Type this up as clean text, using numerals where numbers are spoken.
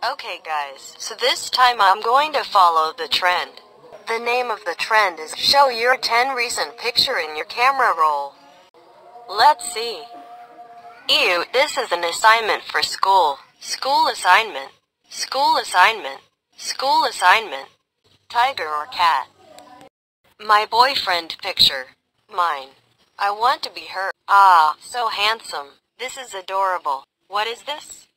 Okay guys, so this time I'm going to follow the trend. The name of the trend is show your 10 recent picture in your camera roll. Let's see. Ew, this is an assignment for school. School assignment. School assignment. School assignment. Tiger or cat? My boyfriend picture. Mine. I want to be her. Ah, so handsome. This is adorable. What is this?